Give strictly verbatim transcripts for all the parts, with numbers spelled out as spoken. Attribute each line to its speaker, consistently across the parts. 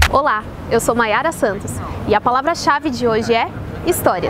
Speaker 1: Olá, eu sou Maiara Santos e a palavra-chave de hoje é histórias.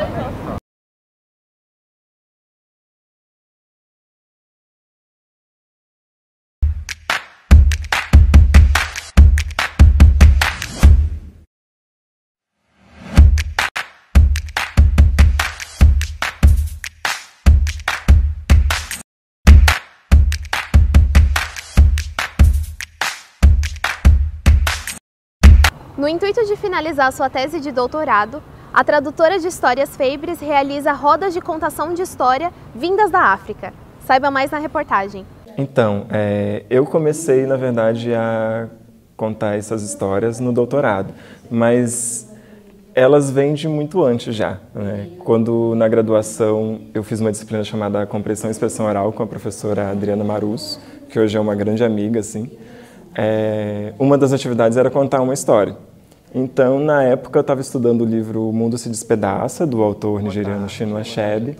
Speaker 1: No intuito de finalizar sua tese de doutorado, a tradutora de histórias Febres realiza rodas de contação de história vindas da África. Saiba mais na reportagem.
Speaker 2: Então, é, eu comecei, na verdade, a contar essas histórias no doutorado, mas elas vêm de muito antes já, né? Quando, na graduação, eu fiz uma disciplina chamada Compreensão e Expressão Oral com a professora Adriana Marusso, que hoje é uma grande amiga, assim. É, uma das atividades era contar uma história. Então, na época, eu estava estudando o livro O Mundo se Despedaça, do autor nigeriano Chinua Achebe,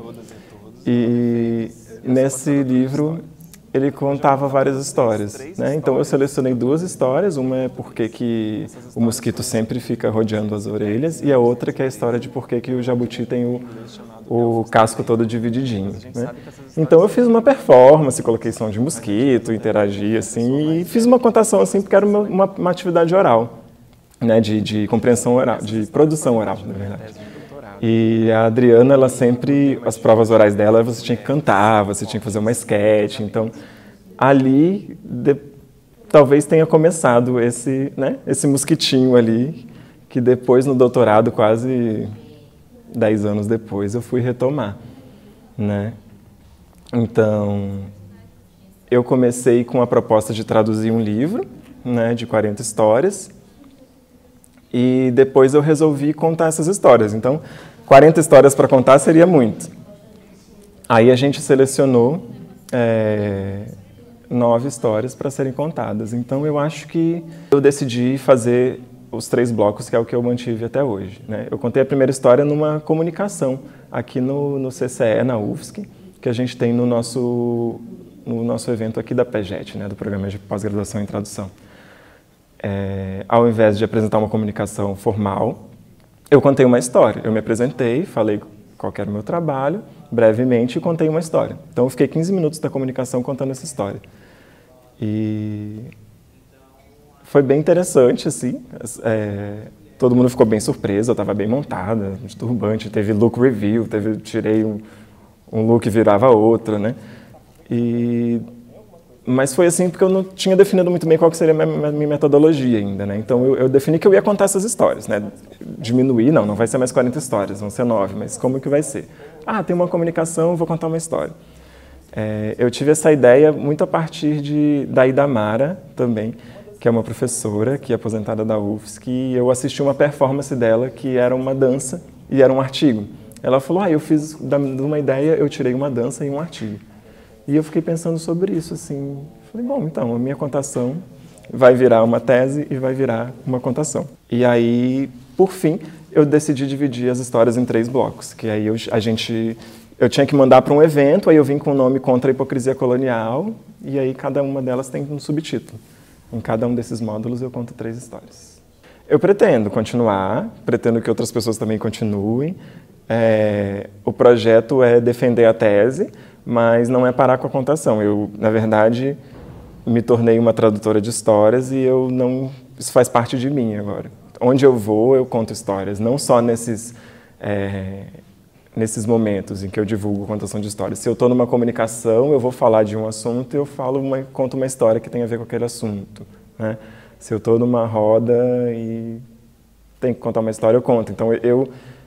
Speaker 2: e nesse livro ele contava várias histórias, né? Então, eu selecionei duas histórias, uma é por que que o mosquito sempre fica rodeando as orelhas, e a outra que é a história de por que que o jabuti tem o, o casco todo divididinho, né? Então, eu fiz uma performance, coloquei som de mosquito, interagi, assim, e fiz uma contação, assim, porque era uma, uma, uma atividade oral. Né, de, de compreensão oral, de produção oral, na verdade. E a Adriana, ela sempre, as provas orais dela, você tinha que cantar, você tinha que fazer uma sketch, então ali de, talvez tenha começado esse, né, esse mosquitinho ali, que depois no doutorado, quase dez anos depois, eu fui retomar, né. Então, eu comecei com a proposta de traduzir um livro, né, de quarenta histórias, e depois eu resolvi contar essas histórias. Então, quarenta histórias para contar seria muito. Aí a gente selecionou é, nove histórias para serem contadas. Então, eu acho que eu decidi fazer os três blocos, que é o que eu mantive até hoje, né? Eu contei a primeira história numa comunicação, aqui no, no C C E, na U F S C, que a gente tem no nosso, no nosso evento aqui da P E G E T, né, do Programa de Pós-Graduação em Tradução. É, ao invés de apresentar uma comunicação formal, eu contei uma história. Eu me apresentei, falei qual era o meu trabalho, brevemente, e contei uma história. Então, eu fiquei quinze minutos da comunicação contando essa história. E foi bem interessante, assim. É, todo mundo ficou bem surpreso, eu estava bem montada, de turbante, teve look review, teve, tirei um, um look e virava outro, né? E... Mas foi assim porque eu não tinha definido muito bem qual que seria a minha, minha metodologia ainda, né? Então eu, eu defini que eu ia contar essas histórias, né? Diminuir, não, não vai ser mais quarenta histórias, vão ser nove, mas como que vai ser? Ah, tem uma comunicação, vou contar uma história. É, eu tive essa ideia muito a partir de, da Idamara também, que é uma professora, que é aposentada da U F S C, e eu assisti uma performance dela que era uma dança e era um artigo. Ela falou, ah, eu fiz de uma ideia, eu tirei uma dança e um artigo. E eu fiquei pensando sobre isso, assim, falei, bom, então, a minha contação vai virar uma tese e vai virar uma contação. E aí, por fim, eu decidi dividir as histórias em três blocos, que aí eu, a gente, eu tinha que mandar para um evento, aí eu vim com o nome Contra a Hipocrisia Colonial, e aí cada uma delas tem um subtítulo. Em cada um desses módulos eu conto três histórias. Eu pretendo continuar, pretendo que outras pessoas também continuem. É, o projeto é defender a tese, mas não é parar com a contação. Eu, na verdade, me tornei uma tradutora de histórias e eu não, isso faz parte de mim agora. Onde eu vou, eu conto histórias, não só nesses, é, nesses momentos em que eu divulgo contação de histórias. Se eu estou numa comunicação, eu vou falar de um assunto e eu falo uma, conto uma história que tem a ver com aquele assunto, né? Se eu estou numa roda e tenho que contar uma história, eu conto. Então, eu...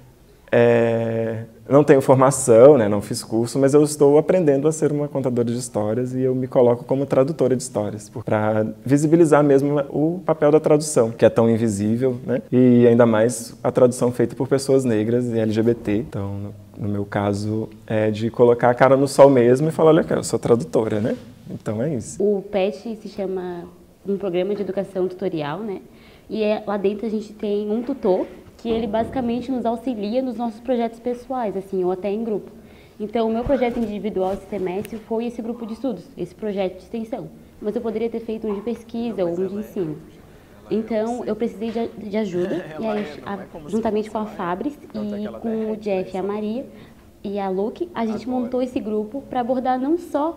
Speaker 2: É, não tenho formação, né, não fiz curso, mas eu estou aprendendo a ser uma contadora de histórias e eu me coloco como tradutora de histórias, para visibilizar mesmo o papel da tradução, que é tão invisível, né, e ainda mais a tradução feita por pessoas negras e L G B T. Então, no, no meu caso, é de colocar a cara no sol mesmo e falar, olha, eu sou tradutora, né? Então é isso.
Speaker 3: O P E T se chama um programa de educação tutorial, né, e é, lá dentro a gente tem um tutor, que ele basicamente nos auxilia nos nossos projetos pessoais, assim, ou até em grupo. Então, o meu projeto individual esse semestre foi esse grupo de estudos, esse projeto de extensão. Mas eu poderia ter feito um de pesquisa ou um de ensino. Então, eu precisei de, de ajuda, e aí, a, juntamente com a Fabris e com o Jeff e a Maria e a Luke, a gente montou esse grupo para abordar não só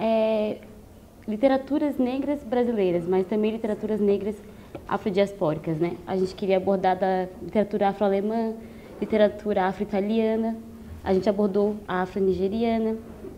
Speaker 3: é, literaturas negras brasileiras, mas também literaturas negras afrodiaspóricas, né? A gente queria abordar da literatura afro-alemã, literatura afro-italiana, a gente abordou a afro-nigeriana,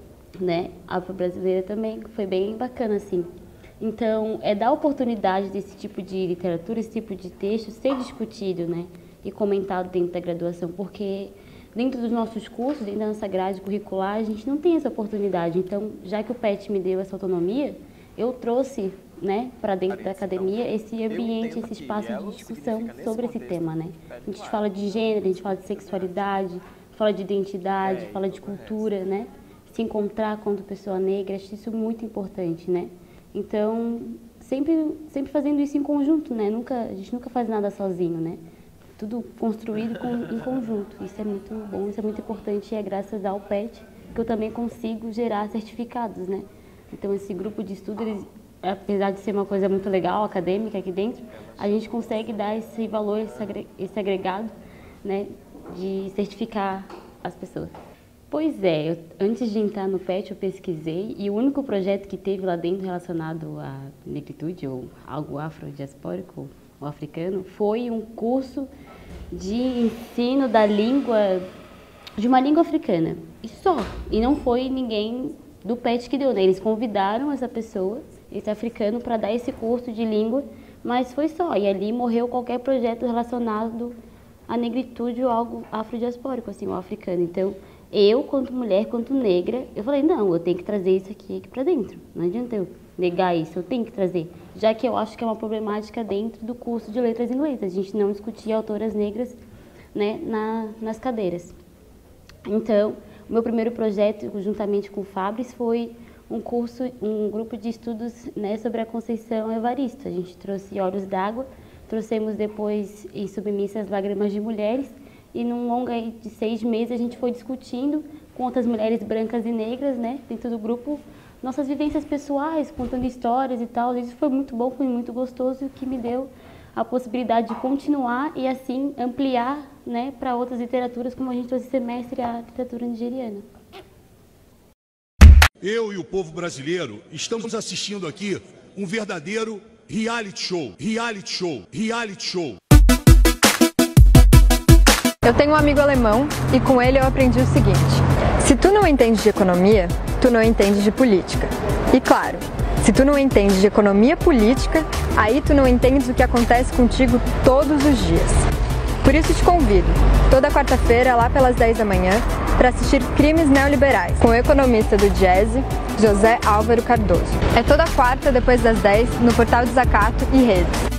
Speaker 3: né? A afro-brasileira também, foi bem bacana, assim. Então, é dar oportunidade desse tipo de literatura, esse tipo de texto ser discutido, né? E comentado dentro da graduação, porque dentro dos nossos cursos, dentro da nossa grade curricular, a gente não tem essa oportunidade. Então, já que o P E T me deu essa autonomia, eu trouxe, né, para dentro da academia esse ambiente, esse espaço de discussão sobre esse tema, né? A gente fala de gênero, a gente fala de sexualidade, fala de identidade, fala de cultura, né? Se encontrar quanto pessoa negra, acho isso muito importante, né? Então, sempre, sempre fazendo isso em conjunto, né? Nunca, a gente nunca faz nada sozinho, né? Tudo construído com, em conjunto. Isso é muito bom, isso é muito importante e é graças ao P E T que eu também consigo gerar certificados, né? Então, esse grupo de estudo, eles, apesar de ser uma coisa muito legal, acadêmica aqui dentro, a gente consegue dar esse valor, esse agregado, né? De certificar as pessoas. Pois é, eu, antes de entrar no P E T eu pesquisei e o único projeto que teve lá dentro relacionado à negritude ou algo afrodiaspórico ou africano foi um curso de ensino da língua, de uma língua africana. E só, e não foi ninguém do P E T que deu, né? Eles convidaram essa pessoa, esse africano, para dar esse curso de língua, mas foi só, e ali morreu qualquer projeto relacionado à negritude ou algo afrodiaspórico, assim, ou africano. Então, eu, quanto mulher, quanto negra, eu falei, não, eu tenho que trazer isso aqui, aqui para dentro. Não adianta eu negar isso, eu tenho que trazer. Já que eu acho que é uma problemática dentro do curso de letras inglesas. A gente não discutia autoras negras, né, na, nas cadeiras. Então, o meu primeiro projeto, juntamente com o Fabris, foi um curso, um grupo de estudos, né, sobre a Conceição Evaristo. A gente trouxe Olhos d'Água, trouxemos depois em Submissas Lágrimas de Mulheres, e num longa de seis meses a gente foi discutindo com outras mulheres brancas e negras, né, dentro do grupo, nossas vivências pessoais, contando histórias e tal. Isso foi muito bom, foi muito gostoso, o que me deu a possibilidade de continuar e assim ampliar, né, para outras literaturas, como a gente trouxe esse semestre a literatura nigeriana.
Speaker 4: Eu e o povo brasileiro estamos assistindo aqui um verdadeiro reality show, reality show, reality show.
Speaker 5: Eu tenho um amigo alemão e com ele eu aprendi o seguinte: se tu não entende de economia, tu não entende de política. E claro, se tu não entende de economia política, aí tu não entendes o que acontece contigo todos os dias. Por isso te convido, toda quarta-feira, lá pelas dez da manhã, para assistir Crimes Neoliberais, com o economista do Diese, José Álvaro Cardoso. É toda quarta, depois das dez, no Portal Desacato e Redes.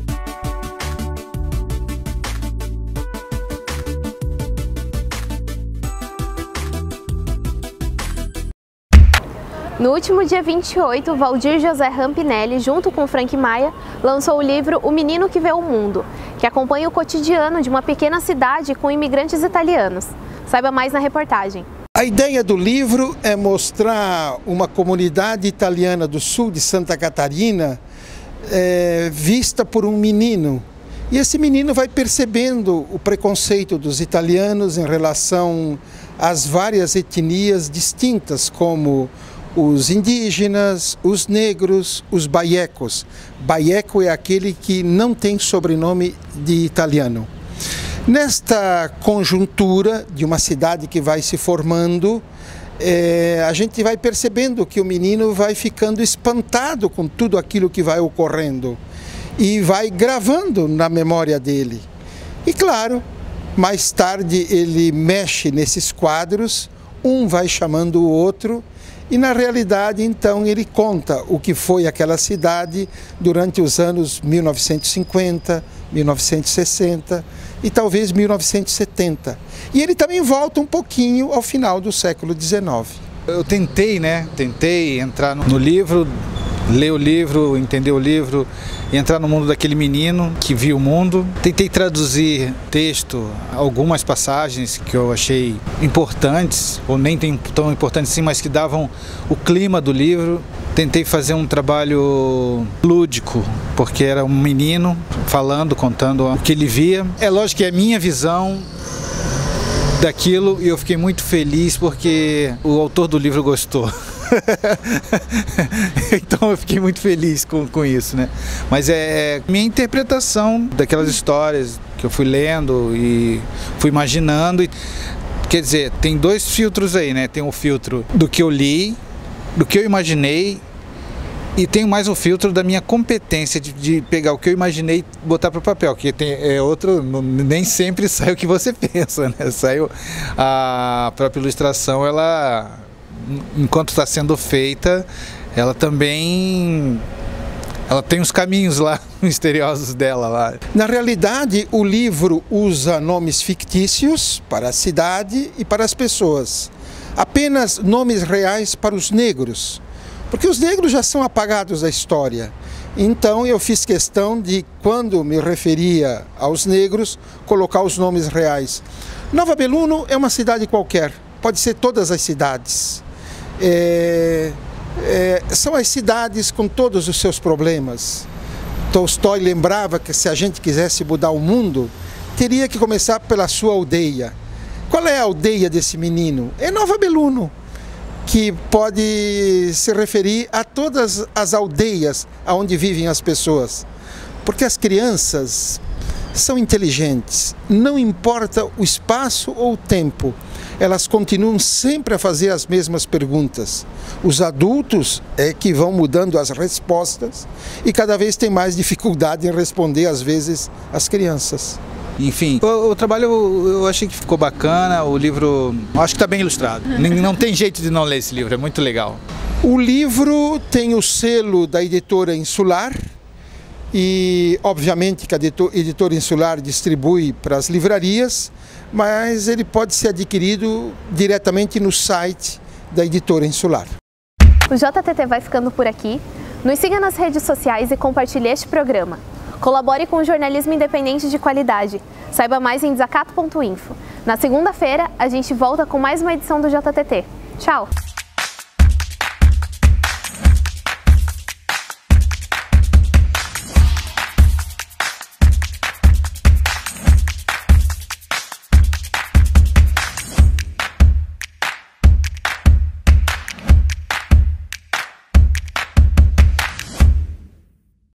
Speaker 1: No último dia vinte e oito, Valdir José Rampinelli, junto com Frank Maia, lançou o livro O Menino que Vê o Mundo, que acompanha o cotidiano de uma pequena cidade com imigrantes italianos. Saiba mais na reportagem.
Speaker 6: A ideia do livro é mostrar uma comunidade italiana do sul de Santa Catarina é, vista por um menino. E esse menino vai percebendo o preconceito dos italianos em relação às várias etnias distintas, como os indígenas, os negros, os baiecos. Baieco é aquele que não tem sobrenome de italiano. Nesta conjuntura de uma cidade que vai se formando, é, a gente vai percebendo que o menino vai ficando espantado com tudo aquilo que vai ocorrendo e vai gravando na memória dele. E claro, mais tarde ele mexe nesses quadros, um vai chamando o outro, e na realidade, então, ele conta o que foi aquela cidade durante os anos mil novecentos e cinquenta, mil novecentos e sessenta e talvez mil novecentos e setenta. E ele também volta um pouquinho ao final do século dezenove.
Speaker 7: Eu tentei, né? Tentei entrar no livro, ler o livro, entender o livro e entrar no mundo daquele menino que viu o mundo. Tentei traduzir texto, algumas passagens que eu achei importantes, ou nem tão importantes assim, mas que davam o clima do livro. tentei fazer um trabalho lúdico, porque era um menino falando, contando o que ele via. É lógico que é a minha visão daquilo e eu fiquei muito feliz porque o autor do livro gostou. Então eu fiquei muito feliz com, com isso, né? Mas é minha interpretação daquelas histórias que eu fui lendo e fui imaginando. Quer dizer, tem dois filtros aí, né? Tem o filtro do que eu li, do que eu imaginei, e tem mais um filtro da minha competência de, de pegar o que eu imaginei e botar para o papel, que tem, é outro, nem sempre sai o que você pensa, né? Saiu a própria ilustração, ela, enquanto está sendo feita, ela também, ela tem os caminhos lá misteriosos dela lá.
Speaker 6: Na realidade, o livro usa nomes fictícios para a cidade e para as pessoas, apenas nomes reais para os negros. Porque os negros já são apagados da história. Então eu fiz questão de, quando me referia aos negros, colocar os nomes reais. Nova Beluno é uma cidade qualquer, pode ser todas as cidades. É, é, são as cidades com todos os seus problemas. Tolstói lembrava que se a gente quisesse mudar o mundo, teria que começar pela sua aldeia. Qual é a aldeia desse menino? É Nova Beluno, que pode se referir a todas as aldeias onde vivem as pessoas. Porque as crianças são inteligentes, não importa o espaço ou o tempo, elas continuam sempre a fazer as mesmas perguntas. Os adultos é que vão mudando as respostas e cada vez tem mais dificuldade em responder, às vezes, as crianças.
Speaker 7: Enfim, o, o trabalho eu, eu achei que ficou bacana, o livro acho que está bem ilustrado. Não tem jeito de não ler esse livro, é muito legal.
Speaker 6: O livro tem o selo da editora Insular e, obviamente, que a editora Insular distribui para as livrarias, mas ele pode ser adquirido diretamente no site da editora Insular.
Speaker 1: O J T T vai ficando por aqui. Nos siga nas redes sociais e compartilhe este programa. Colabore com o jornalismo independente de qualidade. Saiba mais em desacato ponto info. Na segunda-feira, a gente volta com mais uma edição do J T T. Tchau!